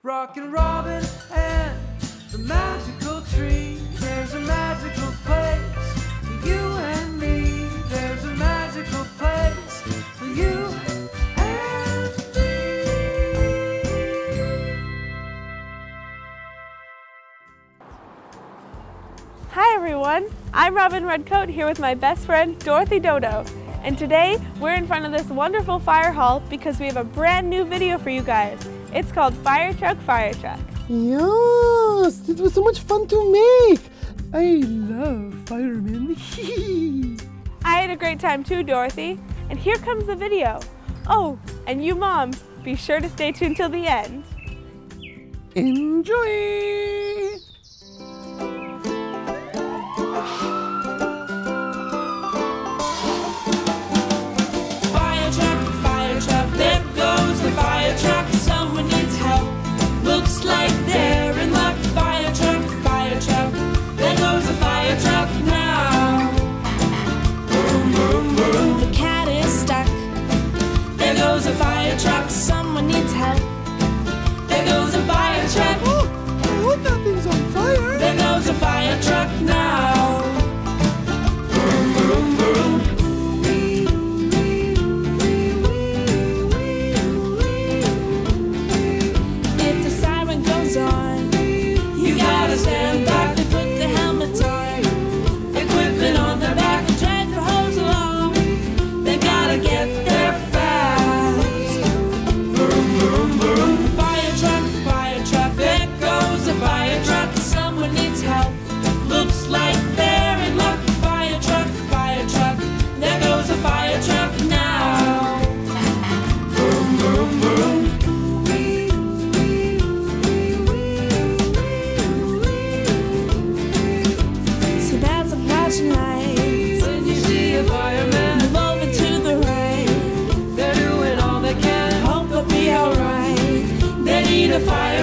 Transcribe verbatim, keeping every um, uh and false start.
Rockin Robin and the magical tree. There's a magical place for you and me. There's a magical place for you and me. Hi everyone, I'm Robin Redcoat here with my best friend Dorothy Dodo. And today we're in front of this wonderful fire hall because we have a brand new video for you guys. It's called Firetruck Firetruck. Yes, it was so much fun to make. I love firemen. I had a great time too, Dorothy. And here comes the video. Oh, and you moms, be sure to stay tuned till the end. Enjoy! A fire truck, someone needs help. There goes a fire truck. Oh, I hope that thing's on fire. There goes a fire truck now. Vroom, vroom, vroom. If the siren goes on, you gotta stand back and put the helmet on. Equipment on the back and drag the hose along. They gotta get there. The fire